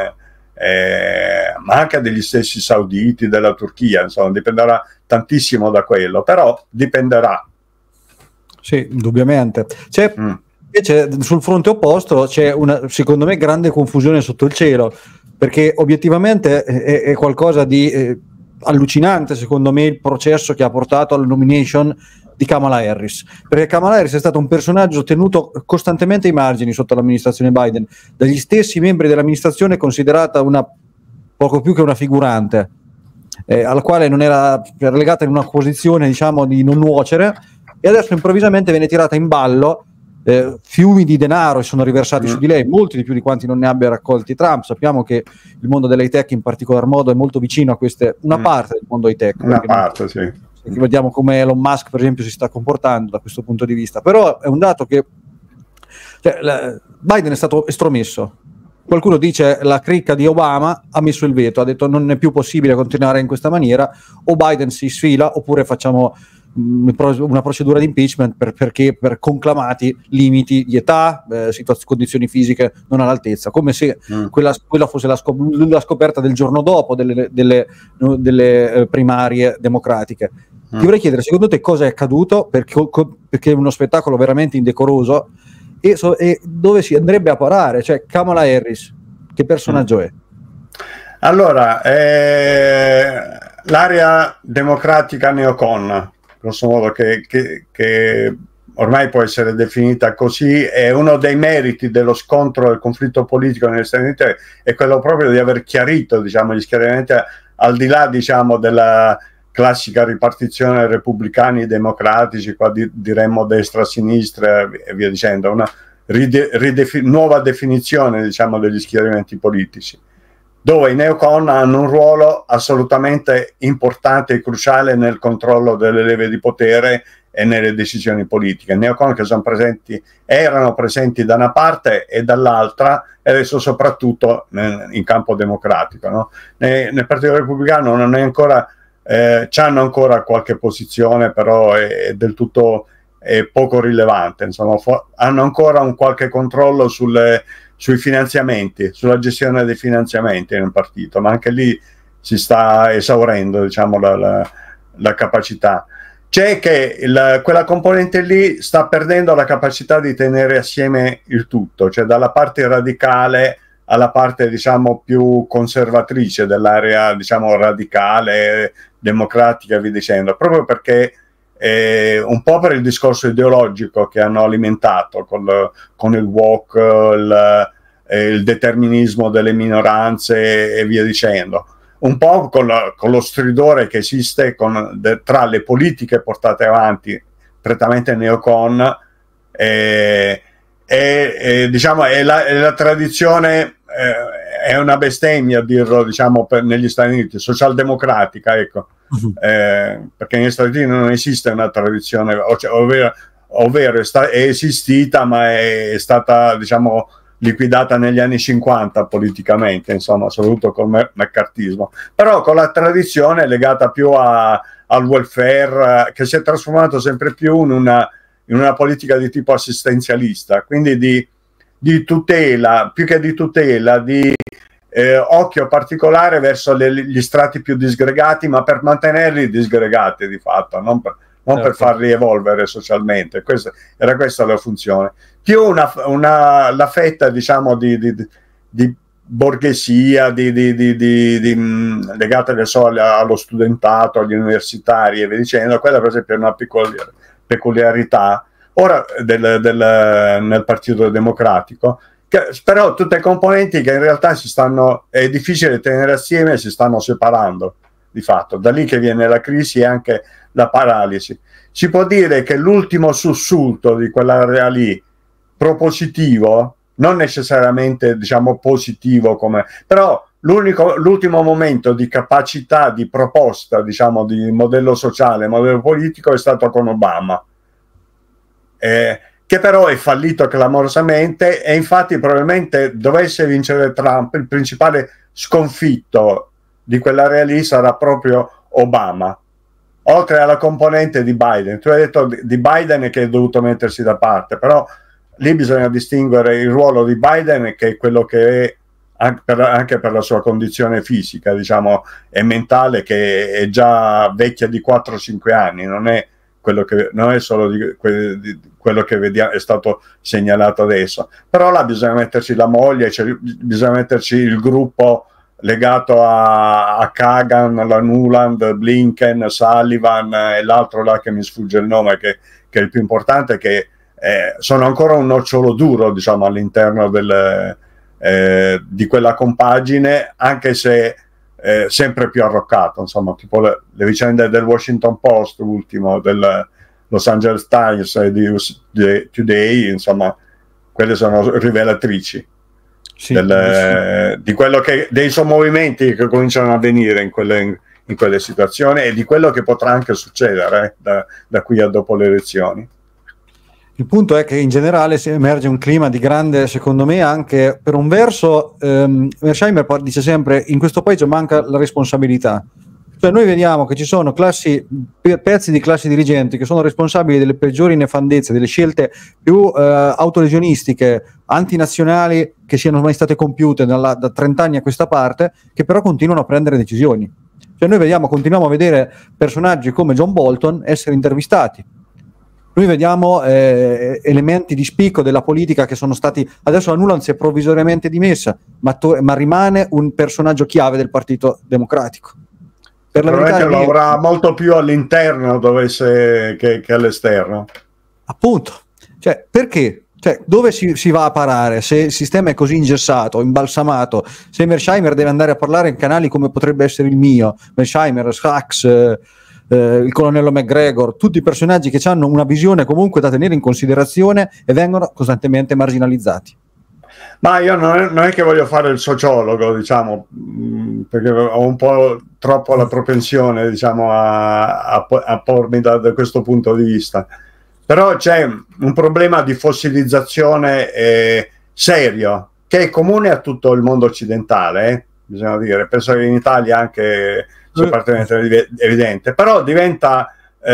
[SPEAKER 2] ma anche degli stessi sauditi, della Turchia. Insomma, dipenderà tantissimo da quello, però dipenderà.
[SPEAKER 1] Sì, indubbiamente. Invece sul fronte opposto c'è una, secondo me, grande confusione sotto il cielo, perché obiettivamente è qualcosa di allucinante, secondo me, il processo che ha portato alla nomination di Kamala Harris, perché Kamala Harris è stato un personaggio tenuto costantemente ai margini sotto l'amministrazione Biden, dagli stessi membri dell'amministrazione considerata una poco più che una figurante, alla quale non era relegata in una posizione, diciamo, di non nuocere, e adesso improvvisamente viene tirata in ballo. Fiumi di denaro sono riversati su di lei, molti di più di quanti non ne abbia raccolti Trump. Sappiamo che il mondo dell'high tech in particolar modo è molto vicino a una parte del mondo high tech,
[SPEAKER 2] una parte, sì.
[SPEAKER 1] Vediamo come Elon Musk, per esempio, si sta comportando da questo punto di vista. Però è un dato che Biden è stato estromesso. Qualcuno dice la cricca di Obama ha messo il veto, ha detto non è più possibile continuare in questa maniera, o Biden si sfila oppure facciamo una procedura di impeachment perché per conclamati limiti di età, condizioni fisiche non all'altezza, come se quella fosse la scoperta del giorno dopo delle primarie democratiche. Ti vorrei chiedere, secondo te cosa è accaduto, perché è uno spettacolo veramente indecoroso, e dove si andrebbe a parare? Cioè, Kamala Harris, che personaggio è?
[SPEAKER 2] Allora, l'area democratica neocon, grosso modo, che ormai può essere definita così, è uno dei meriti dello scontro, del conflitto politico negli Stati Uniti, è quello proprio di aver chiarito, diciamo, gli schieramenti al di là, diciamo, della classica ripartizione repubblicani democratici, qua diremmo destra-sinistra e via dicendo, una nuova definizione, diciamo, degli schieramenti politici, dove i neocon hanno un ruolo assolutamente importante e cruciale nel controllo delle leve di potere e nelle decisioni politiche. I neocon che erano presenti da una parte e dall'altra, e adesso soprattutto in campo democratico, no? Nel Partito Repubblicano non è ancora, c'hanno ancora qualche posizione, però è del tutto poco rilevante, insomma, hanno ancora un qualche controllo sui finanziamenti, sulla gestione dei finanziamenti nel partito, ma anche lì si sta esaurendo, diciamo, la capacità. C'è che quella componente lì sta perdendo la capacità di tenere assieme il tutto, cioè dalla parte radicale alla parte, diciamo, più conservatrice dell'area, diciamo, radicale, democratica e via dicendo, proprio perché un po' per il discorso ideologico che hanno alimentato con il woke, il determinismo delle minoranze e via dicendo, un po' con lo stridore che esiste tra le politiche portate avanti prettamente neocon diciamo, la tradizione, è una bestemmia dirlo, diciamo, negli Stati Uniti, socialdemocratica, ecco. Perché negli Stati Uniti non esiste una tradizione, ovvero è esistita, ma è stata, diciamo, liquidata negli anni 50 politicamente, insomma, soprattutto col mccarthyismo, però con la tradizione legata più al welfare, che si è trasformato sempre più in una politica di tipo assistenzialista, quindi di tutela, più che di tutela, di occhio particolare verso gli strati più disgregati, ma per mantenerli disgregati di fatto, non per farli evolvere socialmente. Era questa la funzione. Più la fetta, diciamo, di borghesia legata allo studentato, agli universitari e via dicendo, quella per esempio è una peculiarità ora nel Partito Democratico, però tutte componenti che in realtà è difficile tenere assieme e si stanno separando. di fatto. Da lì che viene la crisi e anche la paralisi. Si può dire che l'ultimo sussulto di quell'area lì, propositivo, non necessariamente diciamo positivo, però l'ultimo momento di capacità di proposta, diciamo, di modello sociale, modello politico è stato con Obama, che però è fallito clamorosamente, e infatti probabilmente dovesse vincere Trump, il principale sconfitto di quell'area lì sarà proprio Obama, oltre alla componente di Biden. Tu hai detto di Biden che è dovuto mettersi da parte, però lì bisogna distinguere il ruolo di Biden, che è quello che è anche per la sua condizione fisica, diciamo, e mentale, che è già vecchia di 4-5 anni, non è solo quello che vediamo, è stato segnalato adesso. Però là bisogna metterci la moglie, bisogna metterci il gruppo legato a Kagan, la Nuland, Blinken, Sullivan e l'altro là che mi sfugge il nome, che è il più importante, che sono ancora un nocciolo duro, diciamo, all'interno di quella compagine, anche se sempre più arroccato, insomma, tipo le vicende del Washington Post, ultimo, del Los Angeles Times e di Today, insomma, quelle sono rivelatrici, sì, di quello dei sommovimenti che cominciano a avvenire in quelle situazioni, e di quello che potrà anche succedere da qui a dopo le elezioni.
[SPEAKER 1] Il punto è che in generale si emerge un clima di grande, secondo me, anche per un verso, Mearsheimer dice sempre: in questo paese manca la responsabilità. Cioè noi vediamo che ci sono pezzi di classi dirigenti che sono responsabili delle peggiori nefandezze, delle scelte più autolesionistiche, antinazionali che siano mai state compiute da 30 anni a questa parte, che però continuano a prendere decisioni. Cioè noi continuiamo a vedere personaggi come John Bolton essere intervistati. Noi vediamo elementi di spicco della politica che sono stati... Adesso la Nuland si è provvisoriamente dimessa, ma rimane un personaggio chiave del Partito Democratico.
[SPEAKER 2] Per la verità lo avrà molto più all'interno che all'esterno.
[SPEAKER 1] Appunto. Cioè, perché? Cioè, dove si va a parare se il sistema è così ingessato, imbalsamato? Se Mearsheimer deve andare a parlare in canali come potrebbe essere il mio, Mearsheimer, Sachs... il colonnello McGregor, tutti i personaggi che hanno una visione comunque da tenere in considerazione e vengono costantemente marginalizzati.
[SPEAKER 2] Ma io non è che voglio fare il sociologo, diciamo, perché ho un po' troppo la propensione, diciamo, a pormi da questo punto di vista. Però c'è un problema di fossilizzazione serio, che è comune a tutto il mondo occidentale, bisogna dire. Penso che in Italia anche sia particolarmente evidente, però diventa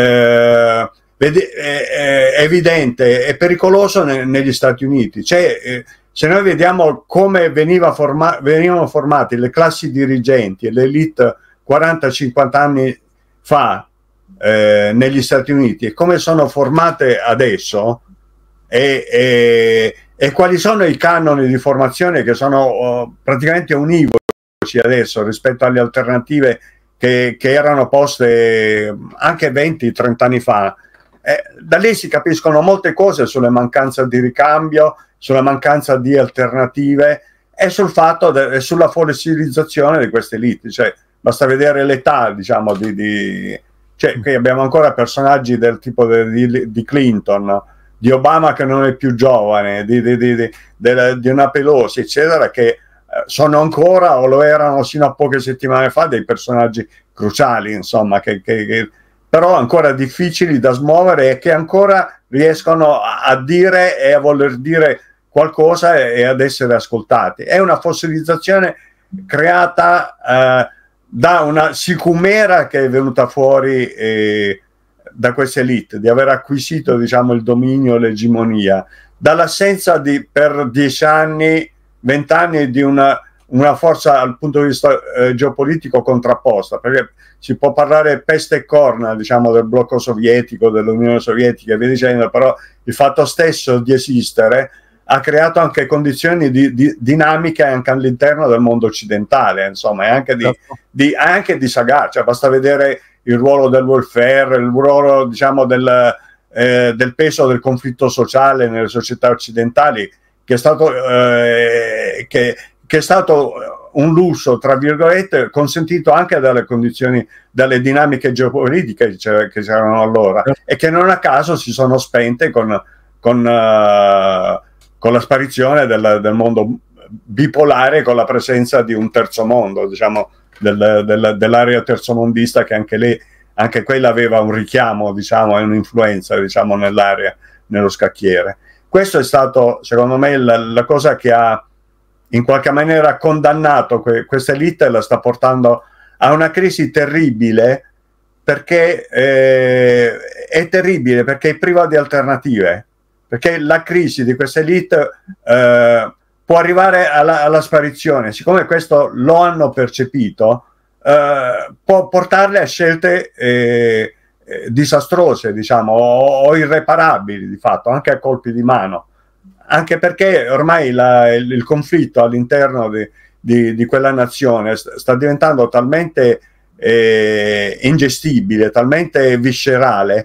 [SPEAKER 2] evidente e pericoloso negli Stati Uniti. Se noi vediamo come venivano formati le classi dirigenti e l'elite 40-50 anni fa negli Stati Uniti, e come sono formate adesso, e quali sono i canoni di formazione che sono praticamente univoci adesso rispetto alle alternative che erano poste anche 20-30 anni fa. Da lì si capiscono molte cose sulle mancanze di ricambio, sulla mancanza di alternative e sul fatto sulla fossilizzazione di queste elite. Cioè, basta vedere l'età, diciamo, cioè, qui abbiamo ancora personaggi del tipo di Clinton, di Obama che non è più giovane, di una Pelosi, eccetera, che sono ancora, o lo erano sino a poche settimane fa, dei personaggi cruciali, insomma, che però ancora difficili da smuovere e che ancora riescono a dire e a voler dire qualcosa e ad essere ascoltati. È una fossilizzazione creata da una sicumera che è venuta fuori da queste elite, di aver acquisito, diciamo, il dominio, l'egemonia, dall'assenza per 10 anni, 20 anni di una forza dal punto di vista geopolitico contrapposta, perché si può parlare peste e corna, diciamo, del blocco sovietico, dell'Unione Sovietica e via dicendo, però il fatto stesso di esistere ha creato anche condizioni di dinamiche anche all'interno del mondo occidentale, insomma, e anche di sagar. Cioè, basta vedere il ruolo del welfare, il ruolo, diciamo, del peso del conflitto sociale nelle società occidentali, che è stato un lusso, tra virgolette, consentito anche dalle condizioni, dalle dinamiche geopolitiche che c'erano allora, e che non a caso si sono spente con la sparizione del mondo bipolare, con la presenza di un terzo mondo, diciamo, dell'area terzomondista, che anche quella aveva un richiamo, diciamo, e un'influenza, diciamo, nell'area, nello scacchiere. Questo è stato, secondo me, la cosa che ha in qualche maniera condannato questa elite, e la sta portando a una crisi terribile, perché è terribile, perché è priva di alternative, perché la crisi di questa elite può arrivare alla sparizione. Siccome questo lo hanno percepito, può portarle a scelte disastrose, diciamo, o irreparabili, di fatto, anche a colpi di mano, anche perché ormai il conflitto all'interno di quella nazione sta diventando talmente ingestibile, talmente viscerale,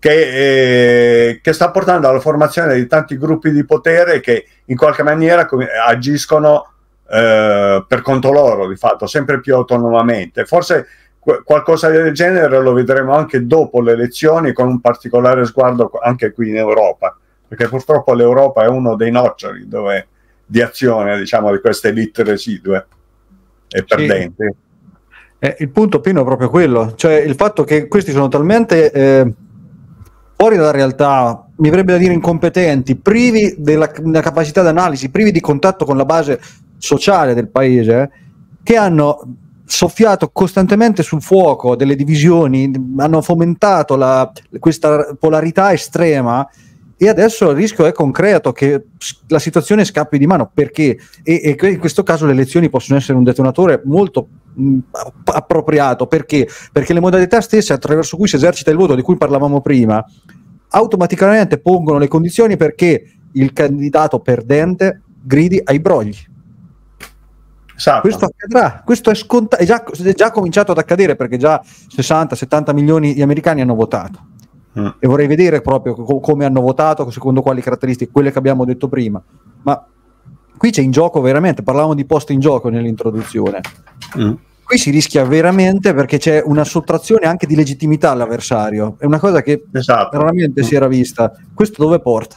[SPEAKER 2] che sta portando alla formazione di tanti gruppi di potere che in qualche maniera agiscono per conto loro, di fatto, sempre più autonomamente. Forse qualcosa del genere lo vedremo anche dopo le elezioni, con un particolare sguardo anche qui in Europa, perché purtroppo l'Europa è uno dei noccioli di azione, diciamo, di queste elite residue e perdenti.
[SPEAKER 1] Sì. Il punto, Pino, è proprio quello, cioè il fatto che questi sono talmente fuori dalla realtà, mi verrebbe da dire incompetenti, privi della capacità di analisi, privi di contatto con la base sociale del paese, che hanno soffiato costantemente sul fuoco delle divisioni, hanno fomentato questa polarità estrema, e adesso il rischio è concreto che la situazione scappi di mano, perché e in questo caso le elezioni possono essere un detonatore molto appropriato, perché le modalità stesse attraverso cui si esercita il voto, di cui parlavamo prima, automaticamente pongono le condizioni perché il candidato perdente gridi ai brogli.
[SPEAKER 2] Esatto.
[SPEAKER 1] Questo accadrà, questo è già cominciato ad accadere, perché già 60-70 milioni di americani hanno votato. E vorrei vedere proprio come hanno votato, secondo quali caratteristiche, quelle che abbiamo detto prima. Ma qui c'è in gioco veramente, parlavamo di posto in gioco nell'introduzione. Qui si rischia veramente, perché c'è una sottrazione anche di legittimità all'avversario. È una cosa che raramente si era vista. Questo dove porta?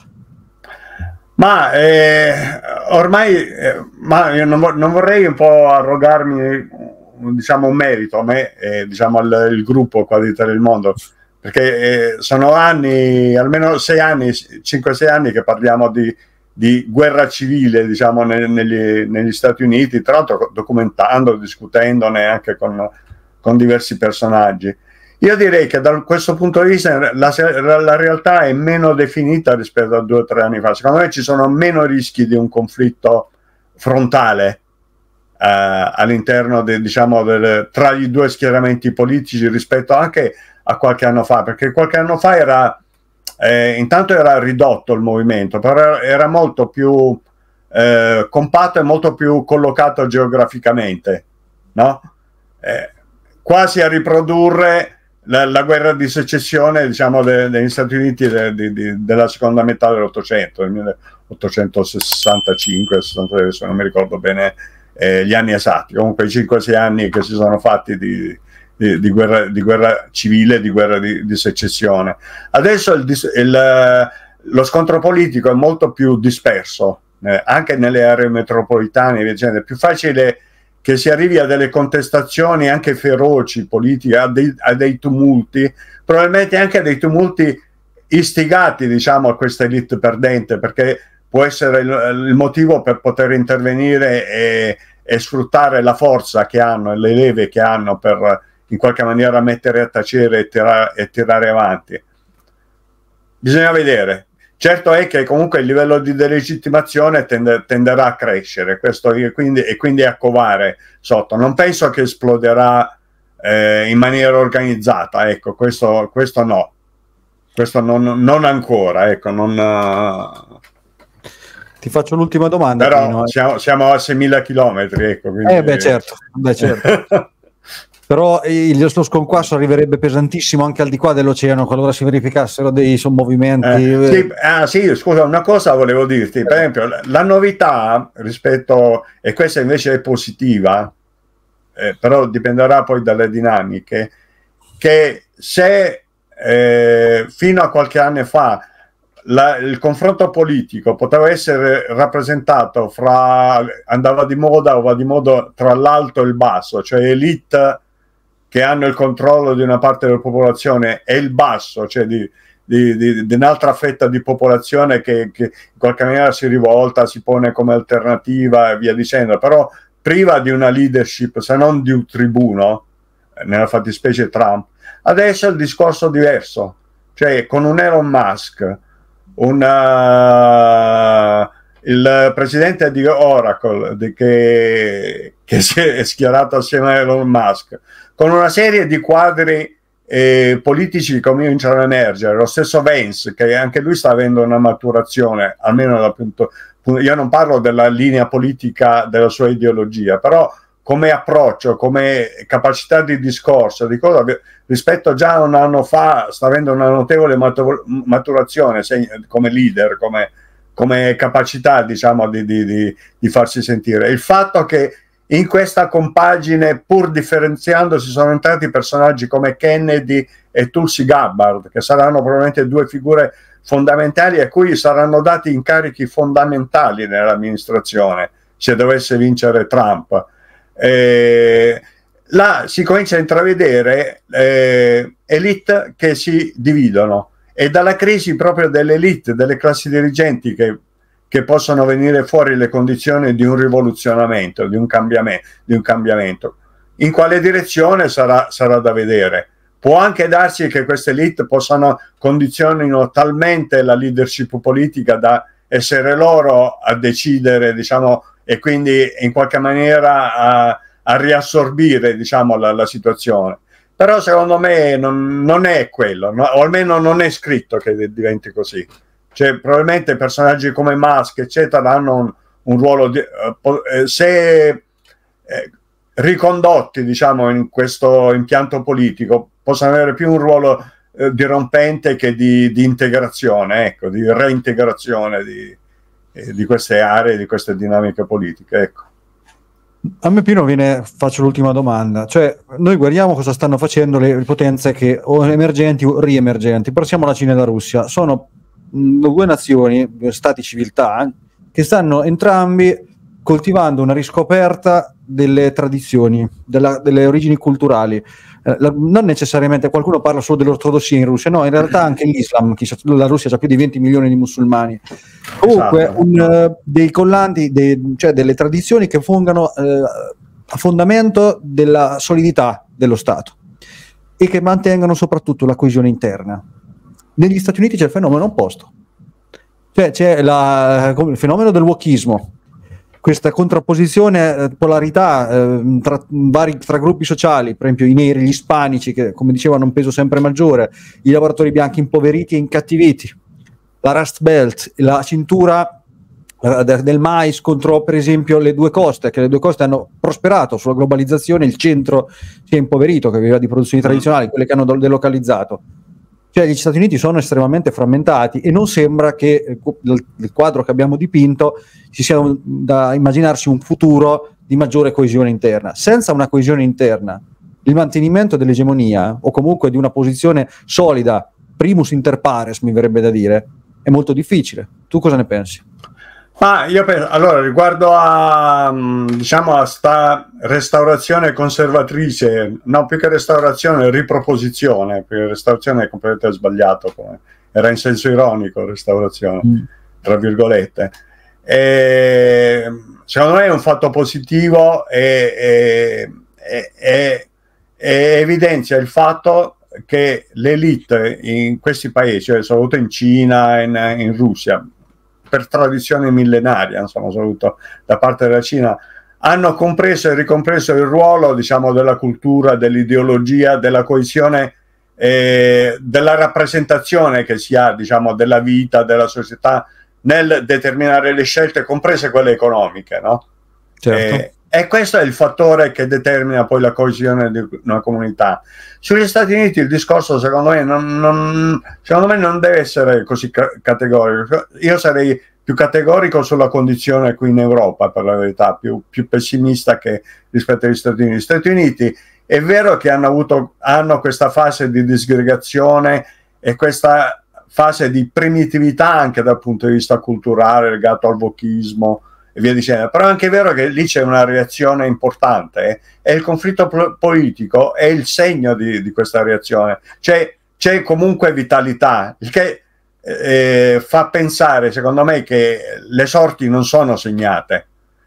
[SPEAKER 2] Ma ormai ma io non vorrei un po' arrogarmi, diciamo, un merito a me, diciamo, al gruppo qua di Telemondo, perché sono anni, almeno 5-6 anni che parliamo di guerra civile, diciamo, negli Stati Uniti, tra l'altro documentando, discutendone anche con diversi personaggi. Io direi che da questo punto di vista la realtà è meno definita rispetto a 2 o 3 anni fa. Secondo me ci sono meno rischi di un conflitto frontale all'interno diciamo, tra i due schieramenti politici rispetto anche a qualche anno fa, perché qualche anno fa intanto era ridotto il movimento, però era molto più compatto e molto più collocato geograficamente, no? Quasi a riprodurre la guerra di secessione, diciamo, degli Stati Uniti della seconda metà dell'Ottocento, del 1865, 63, adesso non mi ricordo bene gli anni esatti, comunque i 5-6 anni che si sono fatti di guerra civile, di guerra di secessione. Adesso lo scontro politico è molto più disperso, anche nelle aree metropolitane, è più facile che si arrivi a delle contestazioni anche feroci politiche, a dei tumulti, probabilmente anche a dei tumulti istigati, diciamo, a questa elite perdente, perché può essere il motivo per poter intervenire e sfruttare la forza che hanno e le leve che hanno per in qualche maniera mettere a tacere e tirare avanti. Bisogna vedere. Certo è che comunque il livello di delegittimazione tenderà a crescere, questo e quindi a covare sotto. Non penso che esploderà in maniera organizzata, ecco, questo no. Questo non ancora, ecco,
[SPEAKER 1] Ti faccio l'ultima domanda.
[SPEAKER 2] Però siamo a 6.000 chilometri, ecco. Quindi...
[SPEAKER 1] Beh, certo. Però lo sconquasso arriverebbe pesantissimo anche al di qua dell'oceano qualora si verificassero dei sommovimenti.
[SPEAKER 2] Sì, scusa, una cosa volevo dirti, per esempio, la novità rispetto, e questa invece è positiva, però dipenderà poi dalle dinamiche, che se fino a qualche anno fa il confronto politico poteva essere rappresentato andava di moda o va di moda tra l'alto e il basso, cioè elite che hanno il controllo di una parte della popolazione e il basso, cioè di un'altra fetta di popolazione che in qualche maniera si rivolta, si pone come alternativa e via dicendo, però priva di una leadership, se non di un tribuno, nella fattispecie Trump. Adesso il discorso è diverso, cioè con un Elon Musk, il presidente di Oracle che si è schierato assieme a Elon Musk, con una serie di quadri politici che cominciano a emergere, lo stesso Vance, che anche lui sta avendo una maturazione, almeno dal punto, io non parlo della linea politica della sua ideologia, però come approccio, come capacità di discorso, di cosa, rispetto già a un anno fa sta avendo una notevole maturazione come leader, come capacità, diciamo, di farsi sentire. Il fatto che in questa compagine, pur differenziandosi, sono entrati personaggi come Kennedy e Tulsi Gabbard, che saranno probabilmente due figure fondamentali a cui saranno dati incarichi fondamentali nell'amministrazione se dovesse vincere Trump. Là si comincia a intravedere elite che si dividono, e dalla crisi proprio delle elite, delle classi dirigenti che possono venire fuori le condizioni di un rivoluzionamento, di un cambiamento. In quale direzione sarà da vedere. Può anche darsi che queste elite condizionino talmente la leadership politica da essere loro a decidere, diciamo, e quindi in qualche maniera a riassorbire, diciamo, la situazione. Però secondo me non è quello, no? O almeno non è scritto che diventi così. Cioè, probabilmente personaggi come Musk, eccetera, hanno un ruolo se ricondotti, diciamo, in questo impianto politico, possono avere più un ruolo dirompente che di integrazione, ecco, di reintegrazione di queste aree, di queste dinamiche politiche, ecco.
[SPEAKER 1] A me Pino faccio l'ultima domanda, cioè noi guardiamo cosa stanno facendo le potenze che o emergenti o riemergenti, passiamo alla Cina e la Russia, sono due nazioni, due stati civiltà che stanno entrambi coltivando una riscoperta delle tradizioni, delle origini culturali. Non necessariamente, qualcuno parla solo dell'ortodossia in Russia, no, in realtà anche l'Islam, la Russia ha più di 20 milioni di musulmani. Comunque, esatto. Dei collanti, cioè delle tradizioni che fungano a fondamento della solidità dello Stato e che mantengono soprattutto la coesione interna. Negli Stati Uniti c'è il fenomeno opposto, cioè c'è il fenomeno del wokismo, questa contrapposizione, polarità tra gruppi sociali, per esempio i neri, gli ispanici, che come diceva hanno un peso sempre maggiore, i lavoratori bianchi impoveriti e incattiviti, la Rust Belt, la cintura del mais contro per esempio le due coste, che le due coste hanno prosperato sulla globalizzazione, il centro si è impoverito, che viveva di produzioni tradizionali, quelle che hanno delocalizzato. Cioè gli Stati Uniti sono estremamente frammentati e non sembra che il quadro che abbiamo dipinto ci sia da immaginarsi un futuro di maggiore coesione interna. Senza una coesione interna, il mantenimento dell'egemonia o comunque di una posizione solida, primus inter pares mi verrebbe da dire, è molto difficile. Tu cosa ne pensi?
[SPEAKER 2] Ma io penso, allora, riguardo a, diciamo, a sta restaurazione conservatrice, no, più che restaurazione, riproposizione, perché restaurazione è completamente sbagliato, era in senso ironico restaurazione, tra virgolette. Secondo me è un fatto positivo e evidenzia il fatto che l'elite in questi paesi, cioè soprattutto in Cina, in Russia, per tradizione millenaria, insomma, soprattutto da parte della Cina, hanno compreso e ricompreso il ruolo, diciamo, della cultura, dell'ideologia, della coesione, della rappresentazione che si ha, diciamo, della vita, della società, nel determinare le scelte, comprese quelle economiche, no?
[SPEAKER 1] Certo.
[SPEAKER 2] E questo è il fattore che determina poi la coesione di una comunità. Sugli Stati Uniti il discorso, secondo me, non deve essere così categorico. Io sarei più categorico sulla condizione qui in Europa, per la verità, più pessimista che rispetto agli Stati Uniti. Gli Stati Uniti è vero che hanno questa fase di disgregazione e questa fase di primitività anche dal punto di vista culturale, legato al wokismo e via dicendo, però è anche vero che lì c'è una reazione importante e il conflitto politico è il segno di questa reazione. C'è comunque vitalità, il che fa pensare, secondo me, che le sorti non sono segnate.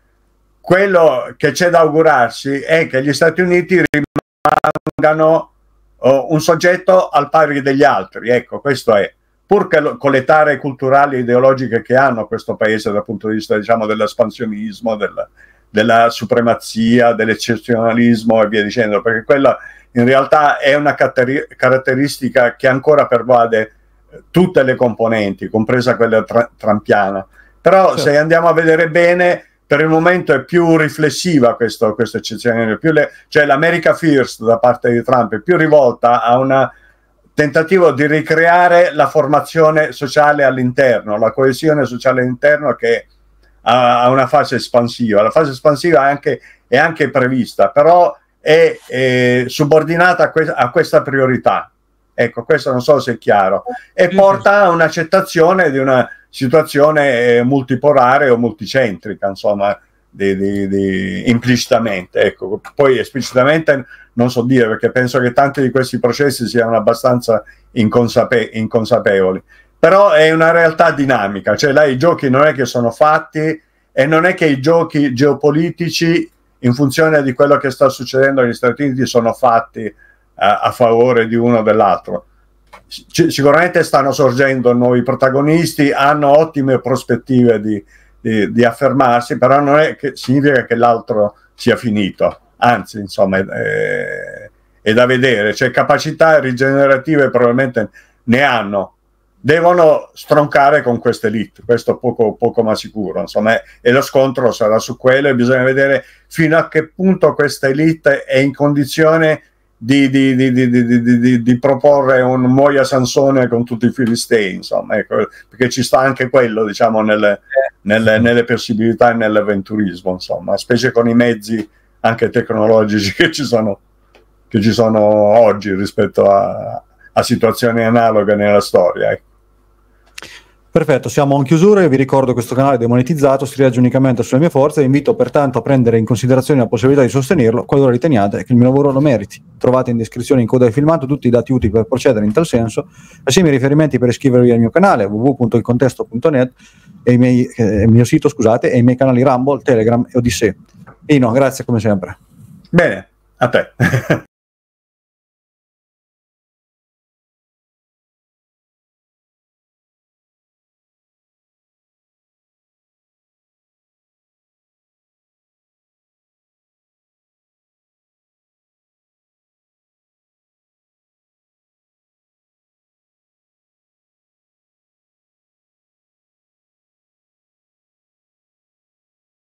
[SPEAKER 2] Quello che c'è da augurarsi è che gli Stati Uniti rimangano un soggetto al pari degli altri, ecco, questo è. Pur che con le tare culturali e ideologiche che hanno questo paese dal punto di vista, diciamo, dell'espansionismo, della supremazia, dell'eccezionalismo e via dicendo, perché quella in realtà è una caratteristica che ancora pervade tutte le componenti, compresa quella trampiana. Però certo, se andiamo a vedere bene, per il momento è più riflessiva questa eccezione, cioè l'America First da parte di Trump è più rivolta a un tentativo di ricreare la formazione sociale all'interno, la coesione sociale all'interno, che ha una fase espansiva. La fase espansiva è anche prevista, però è subordinata a questa priorità. Ecco, questo non so se è chiaro. E porta a un'accettazione di una situazione multipolare o multicentrica, insomma, implicitamente. Ecco. Poi esplicitamente non so dire, perché penso che tanti di questi processi siano abbastanza inconsapevoli. Però è una realtà dinamica, cioè là i giochi non è che sono fatti e non è che i giochi geopolitici, in funzione di quello che sta succedendo negli Stati Uniti, sono fatti a favore di uno o dell'altro. Sicuramente stanno sorgendo nuovi protagonisti, hanno ottime prospettive di affermarsi, però non è che significa che l'altro sia finito, anzi, insomma, è da vedere, cioè capacità rigenerative probabilmente ne hanno, devono stroncare con queste elite, questo poco ma sicuro, insomma, e lo scontro sarà su quello e bisogna vedere fino a che punto questa elite è in condizione di proporre un Moia Sansone con tutti i filistei, insomma, ecco, perché ci sta anche quello, diciamo, nelle possibilità e nell'avventurismo, insomma, specie con i mezzi anche tecnologici che ci sono oggi rispetto a situazioni analoghe nella storia, ecco.
[SPEAKER 1] Perfetto, siamo in chiusura. Io vi ricordo che questo canale è demonetizzato, si regge unicamente sulle mie forze e invito pertanto a prendere in considerazione la possibilità di sostenerlo qualora riteniate che il mio lavoro lo meriti. Trovate in descrizione in coda del filmato tutti i dati utili per procedere in tal senso, assieme ai riferimenti per iscrivervi al mio canale www.ilcontesto.net e il mio sito, scusate, e i miei canali Rumble, Telegram e Odyssey. Ino, grazie come sempre.
[SPEAKER 2] Bene, a te.